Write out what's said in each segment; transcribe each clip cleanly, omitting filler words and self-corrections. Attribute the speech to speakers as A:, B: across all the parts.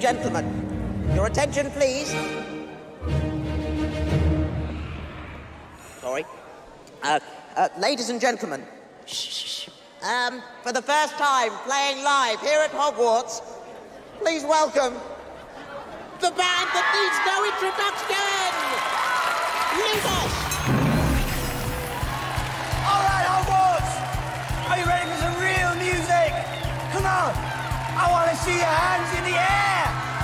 A: gentlemen, your attention, please. Sorry. Ladies and gentlemen, for the first time playing live here at Hogwarts, please welcome the band that needs no introduction! Lumos!
B: All right, Hogwarts! Are you ready for some real music? Come on! I want to see your hands in the air!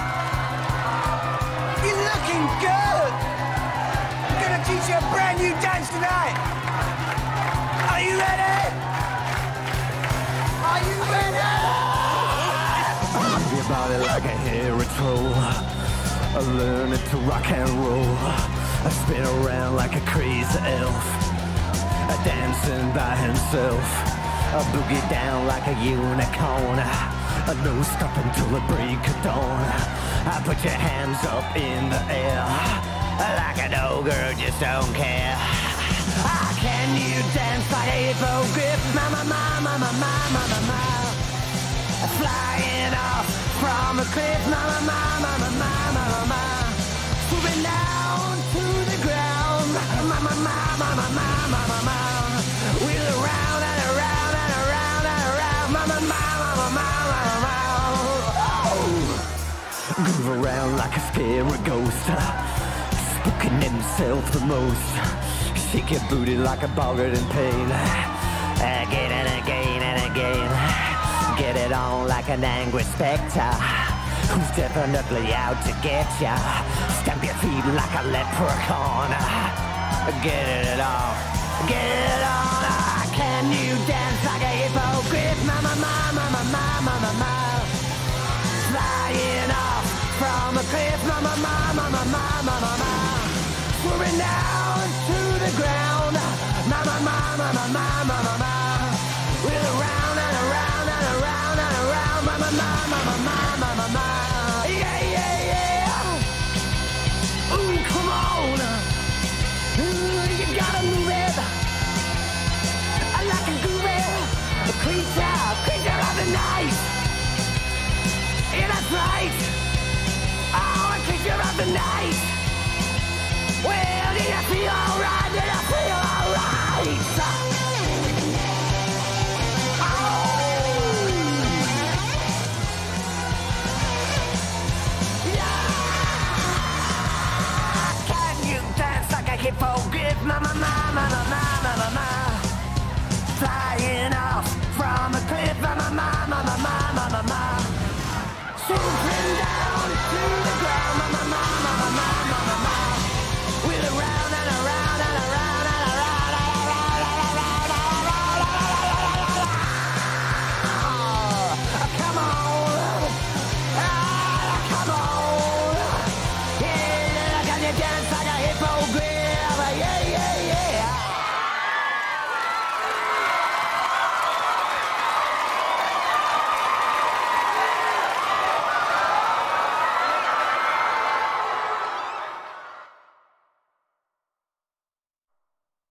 B: You're looking good! I'm going to teach you a brand new dance tonight! Are you ready? Are you ready?
C: Move your body like a hairy troll. I learn it to rock and roll. I spin around like a crazy elf. I dancing by himself. I boogie down like a unicorn. I no stop until the break of dawn. I put your hands up in the air. Like an old girl, just don't care. Can you dance like a hippogriff? Mama, mama, mama, mama, mama. Flying off from a cliff. Mama, mama, mama, mama, mama. Moving down to the ground. Mama, mama, mama, mama, mama. Wheel around and around and around and around. Mama, mama, mama, mama, mama. Oh. Groove around like a scary ghost. Spooking himself the most. Shake your booty like a boggart in pain. Again and again and again. Get it on like an angry spectre who's definitely out to get ya. Stamp your feet like a leprechaun. Get it on. Get it on. Can you dance like a hippogriff? Mama, mama, mama, mama, mama. Flying off from a cliff. Mama, mama, mama, mama, mama. Moving down to the ground. Mama, mama, mama, mama, mama. Wheel around and around and around and around. Mama, mama, mama, mama, mama. Yeah, yeah, yeah. Ooh, come on. Ooh, you gotta move it. I like a groovy creature of the night. Yeah, that's right. Oh, a creature of the night. Well, do you feel